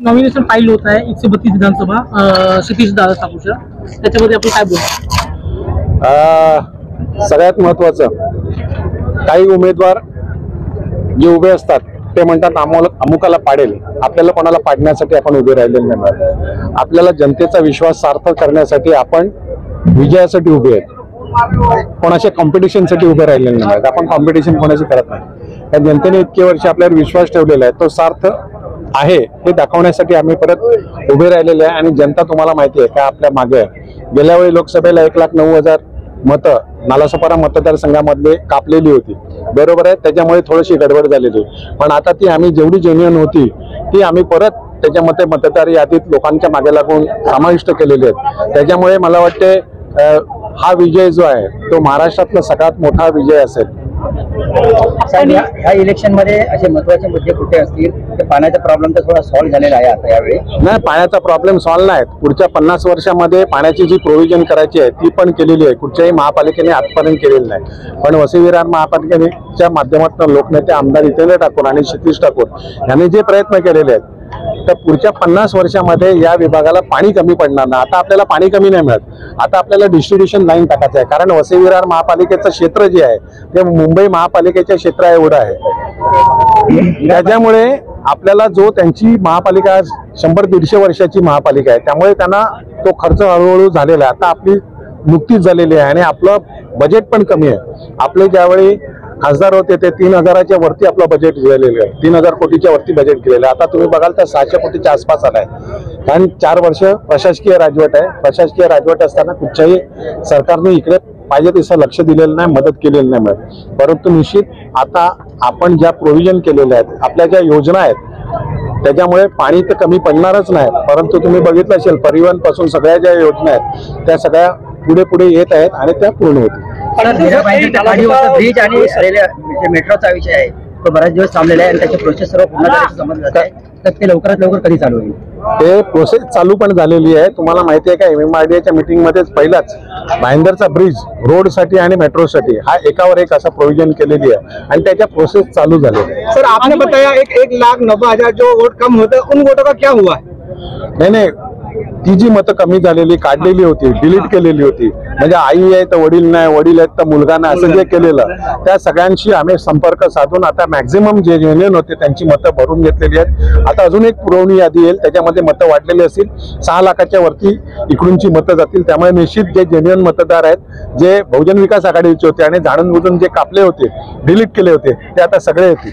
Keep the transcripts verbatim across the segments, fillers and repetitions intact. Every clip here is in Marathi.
नॉमिनेशन फाईल होत आहे एकशे बत्तीस विधानसभा सतीश दादा ठाकूरच्या, त्याच्यामध्ये आपण काय बोलतो? सगळ्यात महत्वाचं, काही उमेदवार जे उभे असतात ते म्हणतात अमोल अमुकाला पाडेल, आपल्याला कोणाला पाडण्यासाठी आपण उभे राहिलेले नाही. आपल्याला जनतेचा विश्वास सार्थ करण्यासाठी आपण विजयासाठी उभे आहेत, कोणाच्या कॉम्पिटिशनसाठी उभे राहिलेले नाहीत. आपण कॉम्पिटिशन कोणाशी करत नाही. त्या जनतेने इतके वर्ष आपल्यावर विश्वास ठेवलेला आहे, तो सार्थ आहे हे दाखवण्यासाठी आम्ही परत उभे राहिलेले आहे. आणि जनता तुम्हाला माहिती आहे का आपल्या मागे आहे. गेल्या वेळी लोकसभेला एक लाख नऊ हजार मतं नालासोपारा मतदारसंघामधले कापलेली होती, बरोबर आहे. त्याच्यामुळे थोडीशी गडबड झालेली, पण आता ती आम्ही जेवढी जेन्युइन होती ती आम्ही परत त्याच्यामध्ये मतदार यादीत लोकांच्या मागे लागून समाविष्ट केलेली आहेत. त्याच्यामुळे मला वाटते हा विजय जो आहे तो महाराष्ट्रातला सगळ्यात मोठा विजय असेल. ह्या इलेक्शन मध्ये असे महत्वाचे मुद्दे कुठे असतील? पाण्याचा प्रॉब्लेम तर थोडा सॉल्व्ह झालेला आहे आता यावेळी. नाही, पाण्याचा प्रॉब्लेम सॉल्व्ह नाही. पुढच्या पन्नास वर्षामध्ये पाण्याची जी प्रोव्हिजन करायची आहे ती पण केलेली आहे. कुठच्याही महापालिकेने आजपर्यंत केलेली नाही, पण वसई विरार महापालिकेच्या माध्यमातून लोकनेते आमदार हितेंद्र ठाकूर आणि क्षितिज ठाकूर यांनी जे प्रयत्न केलेले आहेत, तर पुढच्या पन्नास वर्षामध्ये या विभागाला पाणी कमी पडणार नाही. आता आपल्याला पाणी कमी नाही मिळत, आता आपल्याला डिस्ट्रीब्युशन लाईन टाकायचं आहे. कारण वसई विरार महापालिकेचं क्षेत्र जे आहे ते मुंबई महापालिकेच्या क्षेत्र एवढं आहे. त्याच्यामुळे आपल्याला जो त्यांची महापालिका शंभर दीडशे वर्षाची महापालिका आहे, त्यामुळे त्यांना तो खर्च हळूहळू झालेला आहे. आता आपली नुकतीच झालेली आहे आणि आपलं बजेट पण कमी आहे. आपले ज्यावेळी खासदार होते ते तीन हजाराच्या वरती आपलं बजेट गेलेलं आहे, तीन हजार कोटीच्या वरती बजेट केलेलं आहे. आता तुम्ही बघाल तर सहाशे कोटीच्या आसपास आलाय. कारण चार वर्ष प्रशासकीय राजवट आहे. प्रशासकीय राजवट असताना कुठच्याही सरकारने इकडे पाहिजे तसं लक्ष दिलेलं नाही, मदत केलेली नाही. परंतु निश्चित आता आपण ज्या प्रोव्हिजन केलेल्या आहेत, आपल्या ज्या योजना आहेत, त्याच्यामुळे पाणी तर कमी पडणारच नाही. परंतु तुम्ही बघितलं असेल परिवहन पासून सगळ्या ज्या योजना आहेत त्या सगळ्या पुढे पुढे येत आहेत आणि त्या पूर्ण होतील. ब्रिज आणि मेट्रोचा विषय आहे तो बराच दिवस थांबलेला आहे आणि त्याची प्रोसेस सर्व पूर्ण समजलं आहे, तर ते लवकरात लवकर कधी चालू होईल? ते प्रोसेस चालू पण झालेली आहे. तुम्हाला माहिती आहे का, एम एम आर डी एच्या मीटिंग मध्येच पहिलाच भाईंदरचा ब्रिज रोड साठी आणि मेट्रोसाठी हा एकावर एक असा प्रोव्हिजन केलेली आहे आणि त्याच्या प्रोसेस चालू झालेली आहे. सर आपने बताया एक एक लाख नब्बे हजार जो वोट कम होते उन वोटों का क्या हुआ? नाही नाही, ती जी मतं कमी झालेली काढलेली होती, डिलीट केलेली होती, म्हणजे आई आहे तर वडील नाही, वडील आहेत तर मुलगा नाही, असं जे केलेलं त्या सगळ्यांशी आम्ही संपर्क साधून आता मॅक्झिमम जे जेन्युइन होते त्यांची मतं भरून घेतलेली आहेत. आता अजून एक पुरवणी यादी येईल, त्याच्यामध्ये मतं वाढलेली असतील. सहा लाखाच्या वरती इकडूनची मतं जातील. त्यामुळे निश्चित जे जेन्युइन मतदार आहेत, जे बहुजन विकास आघाडीचे होते आणि जाणून बुजून जे कापले होते, डिलीट केले होते, ते आता सगळे येतील.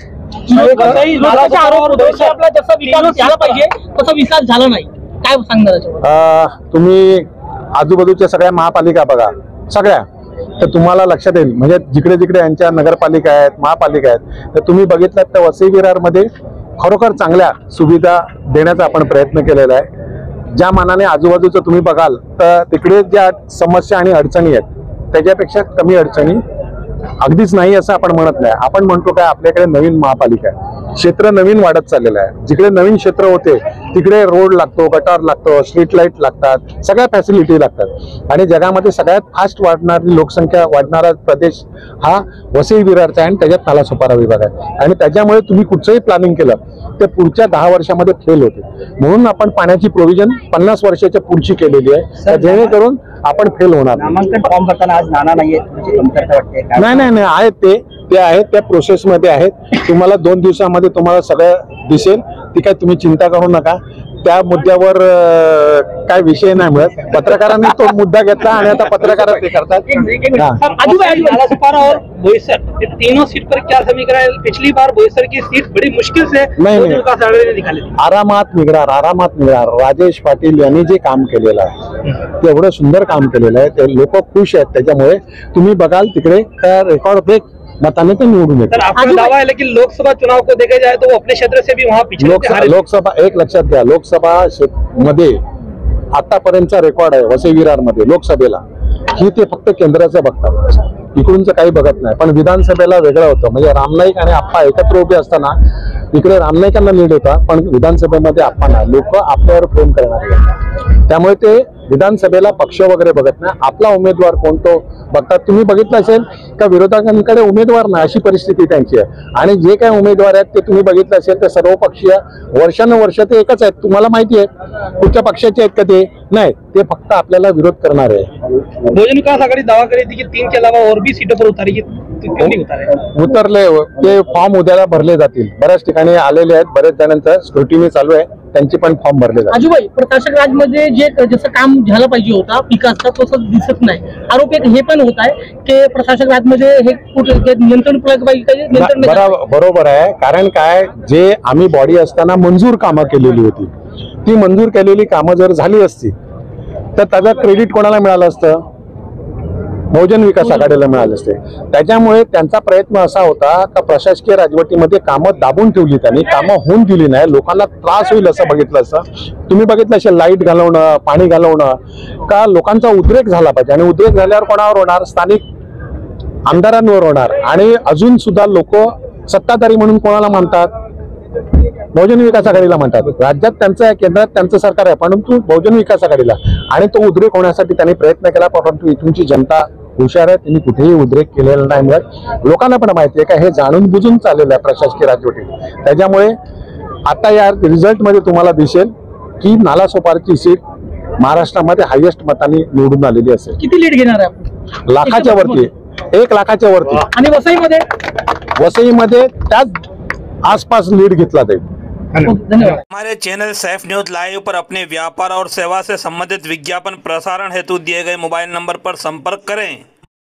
जसा विकास झाला पाहिजे तसा विकास झाला नाही, काय सांगणार? तुम्ही आजूबाजूच्या सगळ्या महापालिका बघा सगळ्या, तर तुम्हाला लक्षात येईल. म्हणजे जिकडे जिकडे यांच्या नगरपालिका आहेत, महापालिका आहेत, तर तुम्ही बघितलं तर वसई विरार मध्ये खरोखर चांगल्या सुविधा देण्याचा आपण प्रयत्न केलेला आहे. ज्या मानाने आजूबाजूचं तुम्ही बघाल तर तिकडे ज्या समस्या आणि अडचणी आहेत त्याच्यापेक्षा कमी अडचणी अगदीच नाही असं आपण म्हणत नाही. आपण म्हणतो काय, आपल्याकडे नवीन महापालिका आहे, क्षेत्र नवीन वाढत चाललेलं आहे. जिकडे नवीन क्षेत्र होते तिकडे रोड लागतो, गटार लागतो, स्ट्रीट लाईट लागतात, सगळ्या फॅसिलिटी लागतात. आणि जगामध्ये सगळ्यात फास्ट वाढणारी लोकसंख्या वाढणारा प्रदेश हा वसई विरारचा आहे आणि त्याच्यात नालासोपारा विभाग आहे. आणि त्याच्यामुळे तुम्ही कुठचंही प्लॅनिंग केलं ते पुढच्या दहा वर्षामध्ये फेल होते. म्हणून आपण पाण्याची प्रोव्हिजन पन्नास वर्षाच्या पुढची केलेली आहे, जेणेकरून आपण फेल होणार. नामांकन फॉर्म भरताना आज नाना नाहीये, कमतरता वाटते? नाही नाही नाही, आहेत ते ते आहेत, त्या प्रोसेसमध्ये आहेत. तुम्हाला दोन दिवसामध्ये तुम्हाला सगळं दिसेल, ती काय तुम्ही चिंता करू नका. त्या मुद्द्यावर काय विषय नाही मिळत. पत्रकारांनी तो मुद्दा घेतला आणि आता पत्रकार ते करतात. नालासोपारा और बोईसर तीनों सीट पर क्या समीकरण? पिछली बार बोईसर की सीट बड़ी मुश्किल से निकाली, आरामात निघणार, आरामात निघणार. राजेश पाटील यांनी जे काम केलेलं आहे ते एवढं सुंदर काम केलेलं आहे, ते लोक खुश आहेत. त्याच्यामुळे तुम्ही बघाल तिकडे रेकॉर्ड ब्रेक बताने तो निवडून येते. आपका दावा है लेकिन लोकसभा चुनाव को देखा जाए तो वो अपने क्षेत्र से भी वहाँ पिछड़े लोकसभा लोकसभा एक लक्षात घ्या, लोकसभा मध्ये आतापर्यंतचा रेकॉर्ड आहे वसई विरार मध्ये लोकसभेला ही ते फक्त केंद्राचं बघतात, इकडूनचं काही बघत नाही. पण विधानसभेला वेगळं होतं. म्हणजे रामनाईक आणि आप्पा एकत्र उभे असताना इकडे रामनाईकांना लीड होता, पण विधानसभेमध्ये आप्पा नाही. लोक आपल्यावर प्रेम करणार, त्यामुळे ते विधानसभेला पक्ष वगैरे बघत नाही, आपला उमेदवार कोण तो बघतात. तुम्ही बघितलं असेल का विरोधकांकडे उमेदवार नाही अशी परिस्थिती त्यांची आहे. आणि जे काही उमेदवार आहेत ते तुम्ही बघितलं असेल तर सर्व पक्षीय वर्षानुवर्ष ते एकच आहेत. तुम्हाला माहिती आहे कुठच्या पक्षाचे आहेत का ते नाही, ते फक्त आपल्याला विरोध करणार आहे. बहुजन विकास आघाड़ी दावा कर रही थी कि तीन के अलावा और भी सीटों पर उतारेगी, तो क्यों नहीं उतारे? उतरले ते फॉर्म उद्याला भरले जातील. बऱ्याच ठिकाणी आलेले आहेत, बरेच जणांचं स्क्रुटिनी चालू आहे, त्यांचे पण फॉर्म भरले जातील. आजूबाई प्रशासक राजमध्ये जे जसं काम झालं पाहिजे होता विकासचा तसं दिसत नाही. आरोप एक हे पण होत आहे की प्रशासक राजमध्ये हे कुठे जे नियंत्रण पाहिजे नियंत्रण नाही. बरा- बरोबर आहे. कारण काय, जे आम्ही बॉडी असताना मंजूर कामं केलेली होती, ती मंजूर केलेली कामं जर झाली असती तर त्याचं क्रेडिट कोणाला मिळालं असतं? बहुजन विकास आघाडीला मिळाले असते. त्याच्यामुळे त्यांचा प्रयत्न असा होता का प्रशासकीय राजवटीमध्ये कामं दाबून ठेवली, त्यांनी कामं होऊन दिली नाही, लोकांना त्रास होईल असं बघितलं असं. तुम्ही बघितलं असेल लाईट घालवणं, पाणी घालवणं, का लोकांचा उद्रेक झाला पाहिजे. आणि उद्रेक झाल्यावर कोणावर होणार? स्थानिक आमदारांवर होणार. आणि अजून सुद्धा लोक सत्ताधारी म्हणून कोणाला मानतात? बहुजन विकास आघाडीला म्हणतात. राज्यात त्यांचं आहे, केंद्रात त्यांचं सरकार आहे, परंतु बहुजन विकास आघाडीला. आणि तो उद्रेक होण्यासाठी त्यांनी प्रयत्न केला, परंतु इथूनची जनता हुशार आहे, त्यांनी कुठेही उद्रेक केलेला नाही. मिळत लोकांना पण माहिती आहे का हे जाणून बुजून चाललेलं आहे प्रशासकीय राजवटीत. त्याच्यामुळे आता या रिझल्टमध्ये तुम्हाला दिसेल की नालासोपाराची सीट महाराष्ट्रामध्ये हायेस्ट मतांनी निवडून आलेली असेल. किती लीड घेणार आहे आपण? लाखाच्या वरती, एक लाखाच्या वरती. आणि वसईमध्ये वसईमध्ये त्याच आसपास लीड घेतला जाईल. धन्यवाद. हमारे चैनल सैफ न्यूज लाइव पर अपने व्यापार और सेवा से संबंधित विज्ञापन प्रसारण हेतु दिए गए मोबाइल नंबर पर संपर्क करें।